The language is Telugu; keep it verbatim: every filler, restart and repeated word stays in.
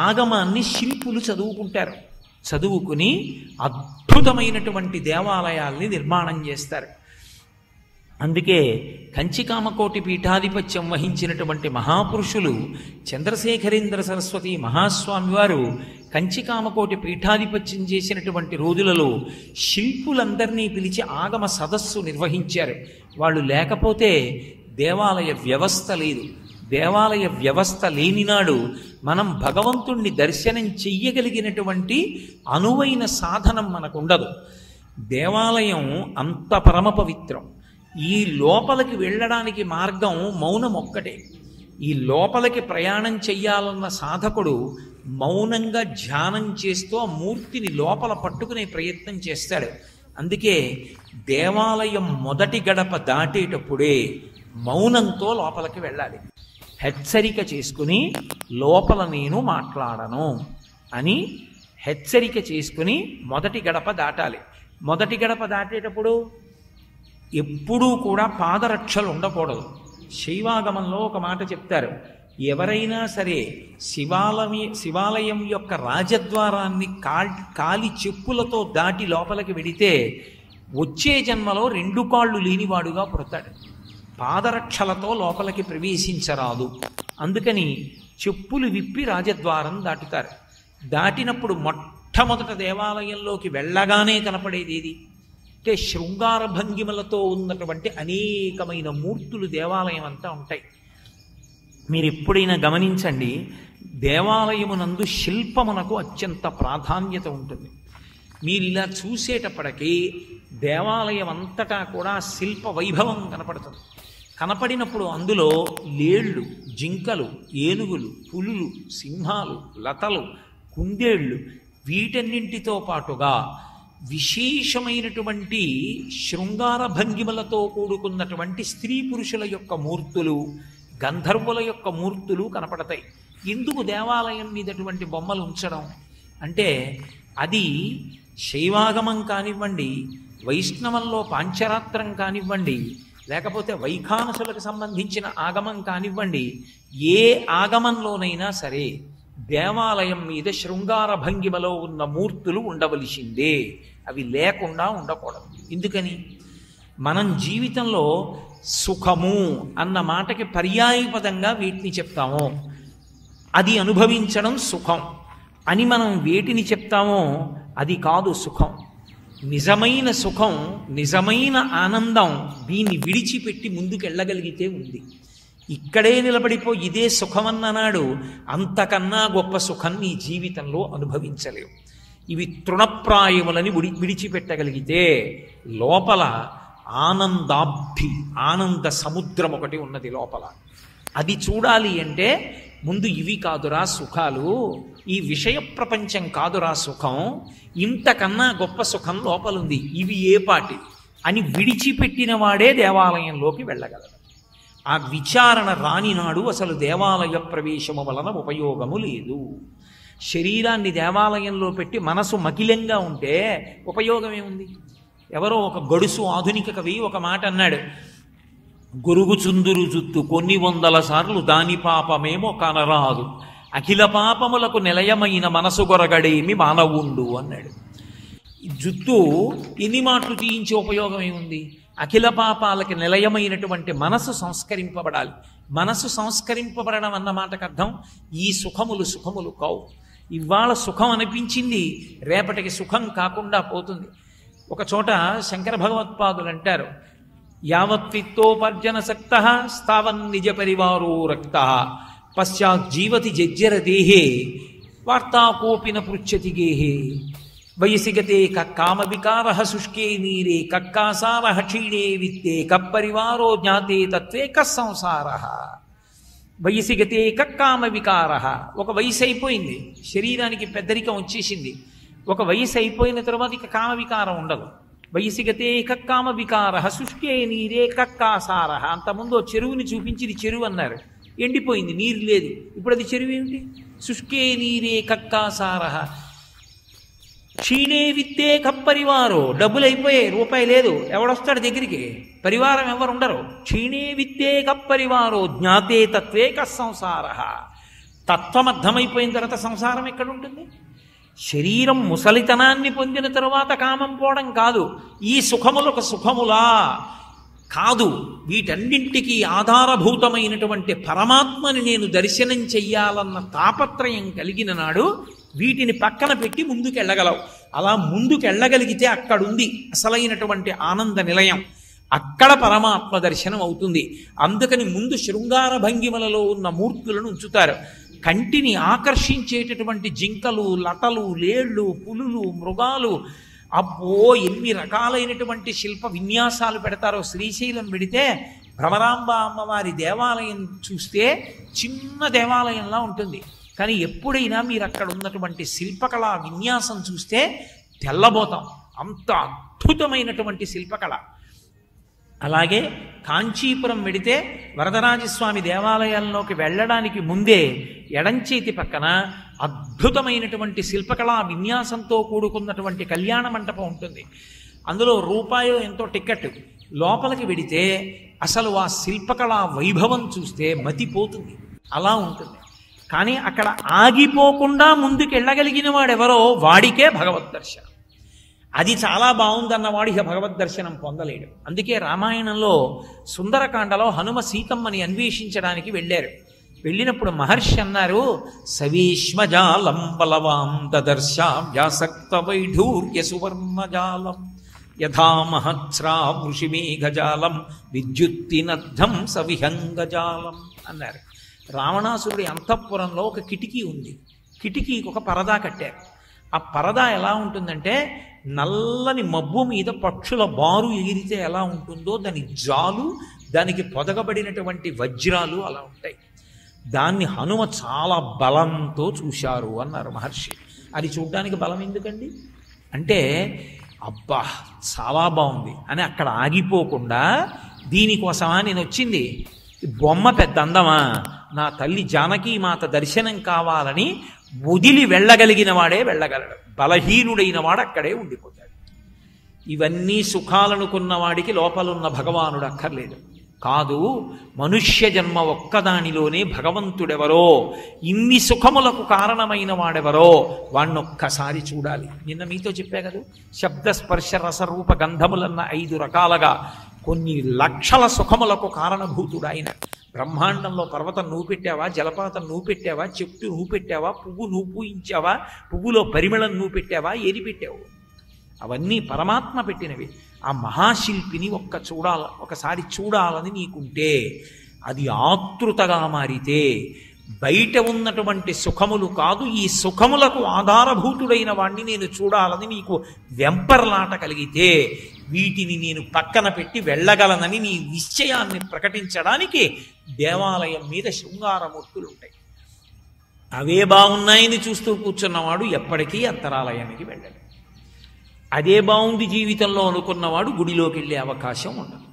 ఆగమాన్ని శిల్పులు చదువుకుంటారు. చదువుకుని అద్భుతమైనటువంటి దేవాలయాల్ని నిర్మాణం చేస్తారు. అందుకే కంచికామకోటి పీఠాధిపత్యం వహించినటువంటి మహాపురుషులు చంద్రశేఖరేంద్ర సరస్వతి మహాస్వామి వారు కంచికామకోటి పీఠాధిపత్యం చేసినటువంటి రోజులలో శిల్పులందరినీ పిలిచి ఆగమ సదస్సు నిర్వహించారు. వాళ్ళు లేకపోతే దేవాలయ వ్యవస్థ లేదు. దేవాలయ వ్యవస్థ లేనినాడు మనం భగవంతుణ్ణి దర్శనం చెయ్యగలిగినటువంటి అనువైన సాధనం మనకు ఉండదు. దేవాలయం అంత పరమ పవిత్రం. ఈ లోపలికి వెళ్ళడానికి మార్గం మౌనం ఒక్కటే. ఈ లోపలికి ప్రయాణం చెయ్యాలన్న సాధకుడు మౌనంగా ధ్యానం చేస్తూ ఆ మూర్తిని లోపల పట్టుకునే ప్రయత్నం చేస్తాడు. అందుకే దేవాలయం మొదటి గడప దాటేటప్పుడే మౌనంతో లోపలికి వెళ్ళాలి. హెచ్చరిక చేసుకుని లోపల నేను మాట్లాడను అని హెచ్చరిక చేసుకుని మొదటి గడప దాటాలి. మొదటి గడప దాటేటప్పుడు ఎప్పుడూ కూడా పాదరక్షలు ఉండకూడదు. శైవాగమంలో ఒక మాట చెప్తారు, ఎవరైనా సరే శివాలయ శివాలయం యొక్క రాజద్వారాన్ని కాల్ కాలి చెప్పులతో దాటి లోపలికి వెడితే వచ్చే జన్మలో రెండు కాళ్ళు లేనివాడుగా పుడతాడు. పాదరక్షలతో లోపలికి ప్రవేశించరాదు. అందుకని చెప్పులు విప్పి రాజద్వారం దాటుతారు. దాటినప్పుడు మొట్టమొదట దేవాలయంలోకి వెళ్ళగానే కనపడేది ఏది అంటే శృంగార భంగిమలతో ఉన్నటువంటి అనేకమైన మూర్తులు దేవాలయం అంతా ఉంటాయి. మీరు ఎప్పుడైనా గమనించండి, దేవాలయమునందు శిల్పమునకు అత్యంత ప్రాధాన్యత ఉంటుంది. మీరు ఇలా చూసేటప్పటికీ దేవాలయం అంతటా కూడా శిల్ప వైభవం కనపడుతుంది. కనపడినప్పుడు అందులో లేళ్ళు, జింకలు, ఏనుగులు, పులులు, సింహాలు, లతలు, కుందేళ్ళు వీటన్నింటితో పాటుగా విశేషమైనటువంటి శృంగార భంగిమలతో కూడుకున్నటువంటి స్త్రీ పురుషుల యొక్క మూర్తులు, గంధర్వుల యొక్క మూర్తులు కనపడతాయి. ఎందుకు దేవాలయం మీద అటువంటి బొమ్మలు ఉంచడం అంటే అది శైవాగమం కానివ్వండి, వైష్ణవంలో పాంచరాత్రం కానివ్వండి, లేకపోతే వైఖానసులకు సంబంధించిన ఆగమం కానివ్వండి, ఏ ఆగమంలోనైనా సరే దేవాలయం మీద శృంగార భంగిమలో ఉన్న మూర్తులు ఉండవలసిందే. అవి లేకుండా ఉండకూడదు. ఎందుకని మనం జీవితంలో సుఖము అన్న మాటకి పర్యాయపదంగా వీటిని చెప్తాము. అది అనుభవించడం సుఖం అని మనం వేటిని చెప్తామో అది కాదు సుఖం. నిజమైన సుఖం, నిజమైన ఆనందం దీన్ని విడిచిపెట్టి ముందుకెళ్ళగలిగితే ఉంది. ఇక్కడే నిలబడిపో ఇదే సుఖమన్ననాడు అంతకన్నా గొప్ప సుఖం నీ జీవితంలో అనుభవించలేవు. ఇవి తృణప్రాయములని విడి విడిచిపెట్టగలిగితే లోపల ఆనందాబ్ధి, ఆనంద సముద్రం ఒకటి ఉన్నది లోపల. అది చూడాలి అంటే ముందు ఇవి కాదురా సుఖాలు, ఈ విషయ ప్రపంచం కాదురా సుఖం, ఇంతకన్నా గొప్ప సుఖం లోపలుంది, ఇవి ఏ పాటి అని విడిచిపెట్టిన వాడే దేవాలయంలోకి వెళ్ళగలడు. ఆ విచారణ రానినాడు అసలు దేవాలయ ప్రవేశము వలన ఉపయోగము లేదు. శరీరాన్ని దేవాలయంలో పెట్టి మనసు మకిలంగా ఉంటే ఉపయోగమేముంది? ఎవరో ఒక గడుసు ఆధునిక కవి ఒక మాట అన్నాడు, గొరుగు చుందురు జుత్తు కొన్ని వందల సార్లు దాని పాపమేమో కనరాదు, అఖిల పాపములకు నిలయమైన మనసు గొరగడేమి మానవుండు అన్నాడు. జుత్తు ఎన్ని మాటలు తీయించే ఉపయోగం ఏముంది? అఖిల పాపాలకి నిలయమైనటువంటి మనసు సంస్కరింపబడాలి. మనసు సంస్కరింపబడడం అన్న మాటకు అర్థం ఈ సుఖములు సుఖములు కావు. ఇవాళ సుఖం అనిపించింది, రేపటికి సుఖం కాకుండా పోతుంది. ఒక చోట శంకర భగవత్పాదులు అంటారు, యావత్విత్తోపర్జన సక్త స్థావన్ నిజ పరివారో రక్త పశ్చాత్ జీవతి జజ్జర దేహే వార్తాకోపిన పృచ్చతి గేహే వయసి గతే కక్కామ వికార శుష్కే నీరే కక్కాసార క్షీణే విత్తే కప్పరివారో జ్ఞాతే తత్వే కస్సంసార. వయసి గతే కక్కామ వికార, ఒక వయసు అయిపోయింది, శరీరానికి పెద్దరికం వచ్చేసింది. ఒక వయసు అయిపోయిన తర్వాత ఇక కామ వికారం ఉండదు. వయసి గతే కక్కామ వికార శుష్కే నీరే కక్కాసార. అంతకుముందు చెరువుని చూపించి ఇది చెరువు అన్నారు, ఎండిపోయింది, నీరు లేదు. ఇప్పుడు అది చెరువు ఏమిటి? శుష్కే నీరే కక్కాసార. క్షీణే విత్తే కప్పరివారో, డబ్బులు అయిపోయాయి, రూపాయి లేదు, ఎవడొస్తాడు దగ్గరికి? పరివారం ఎవరు ఉండరు. క్షీణే విత్తే కప్పరివారో జ్ఞాతే తత్వే కస్సంసార. తత్వం అర్థమైపోయిన తర్వాత సంసారం ఎక్కడుంటుంది? శరీరం ముసలితనాన్ని పొందిన తరువాత కామం పోవడం కాదు. ఈ సుఖములకు సుఖములా కాదు, వీటన్నింటికీ ఆధారభూతమైనటువంటి పరమాత్మని నేను దర్శనం చెయ్యాలన్న తాపత్రయం కలిగిన నాడు వీటిని పక్కన పెట్టి ముందుకెళ్ళగలవు. అలా ముందుకెళ్ళగలిగితే అక్కడుంది అసలైనటువంటి ఆనంద నిలయం, అక్కడ పరమాత్మ దర్శనం అవుతుంది. అందుకని ముందు శృంగార భంగిమలలో ఉన్న మూర్తులను ఉంచుతారు. కంటిని ఆకర్షించేటటువంటి జింకలు, లతలు, లేళ్ళు, పులులు, మృగాలు, అబ్బో ఎన్ని రకాలైనటువంటి శిల్ప విన్యాసాలు పెడతారో. శ్రీశైలం పెడితే భ్రమరాంబ అమ్మవారి దేవాలయం చూస్తే చిన్న దేవాలయంలా ఉంటుంది, కానీ ఎప్పుడైనా మీరు అక్కడ ఉన్నటువంటి శిల్పకళ విన్యాసం చూస్తే తెల్లబోతాం. అంత అద్భుతమైనటువంటి శిల్పకళ. అలాగే కాంచీపురం వెడితే వరదరాజస్వామి దేవాలయాల్లోకి వెళ్ళడానికి ముందే ఎడంచేతి పక్కన అద్భుతమైనటువంటి శిల్పకళా విన్యాసంతో కూడుకున్నటువంటి కళ్యాణ మంటపం ఉంటుంది. అందులో రూపాయో ఎంతో టికెట్. లోపలికి వెడితే అసలు ఆ శిల్పకళా వైభవం చూస్తే మతిపోతుంది, అలా ఉంటుంది. కానీ అక్కడ ఆగిపోకుండా ముందుకు వెళ్ళగలిగిన వాడెవరో వాడికే భగవద్ దర్శనం. అది చాలా బాగుందన్నవాడు ఇక భగవద్ దర్శనం పొందలేడు. అందుకే రామాయణంలో సుందరకాండలో హనుమ సీతమ్మని అన్వేషించడానికి వెళ్ళారు. వెళ్ళినప్పుడు మహర్షి అన్నారు, సవీష్మజాలం బలవాం దదర్శా వ్యాసక్త వైఢూర్య సువర్ణజాలం యథా మహత్స్రా వృషిమేఘజాలం విద్యుత్తినద్ధం సవిహంగజాలం అన్నారు. రావణాసురుడి అంతఃపురంలో ఒక కిటికీ ఉంది. కిటికీకి ఒక పరదా కట్టారు. ఆ పరదా ఎలా ఉంటుందంటే నల్లని మబ్బు మీద పక్షుల బారు ఎగిరితే ఎలా ఉంటుందో దాని జాలు, దానికి పొదగబడినటువంటి వజ్రాలు అలా ఉంటాయి. దాన్ని హనుమ చాలా బలంతో చూశారు అన్నారు మహర్షి. అది చూడడానికి బలం ఎందుకండి అంటే, అబ్బా చాలా బాగుంది అని అక్కడ ఆగిపోకుండా, దీనికోసమా నేను వచ్చింది, బొమ్మ పెద్ద అందమా, నా తల్లి జానకీమాత దర్శనం కావాలని వదిలి వెళ్ళగలిగిన వాడే వెళ్ళగలడు. బలహీనుడైన వాడు అక్కడే ఉండిపోతాడు. ఇవన్నీ సుఖాలనుకున్న వాడికి లోపలున్న భగవానుడు అక్కర్లేదు. కాదు, మనుష్య జన్మ ఒక్కదానిలోనే భగవంతుడెవరో, ఇన్ని సుఖములకు కారణమైన వాడెవరో వాణ్ణొక్కసారి చూడాలి. నిన్న మీతో చెప్పా కదా, శబ్ద స్పర్శ రసరూప గంధములన్న ఐదు రకాలుగా కొన్ని లక్షల సుఖములకు కారణభూతుడు ఆయన. బ్రహ్మాండంలో పర్వతం నువ్వు పెట్టావా, జలపాతం నువ్వు పెట్టావా, చెట్టు నువ్వు పెట్టావా, పువ్వు నువ్వు పూయించావా, పువ్వులో పరిమళం నువ్వు పెట్టావా, ఏది పెట్టావు? అవన్నీ పరమాత్మ పెట్టినవి. ఆ మహాశిల్పిని ఒక్క చూడాల ఒకసారి చూడాలని నీకుంటే, అది ఆతృతగా మారితే బయట ఉన్నటువంటి సుఖములు కాదు, ఈ సుఖములకు ఆధారభూతుడైన వాణ్ణి నేను చూడాలని నీకు వెంపర్లాట కలిగితే, వీటిని నేను పక్కన పెట్టి వెళ్ళగలనని నీ నిశ్చయాన్ని ప్రకటించడానికి దేవాలయం మీద శృంగారమూర్తులు ఉంటాయి. అవే బాగున్నాయని చూస్తూ కూర్చున్నవాడు ఎప్పటికీ అంతరాలయానికి వెళ్ళడు. అదే బాగుంది జీవితంలో అనుకున్నవాడు గుడిలోకి వెళ్ళే అవకాశం ఉండదు.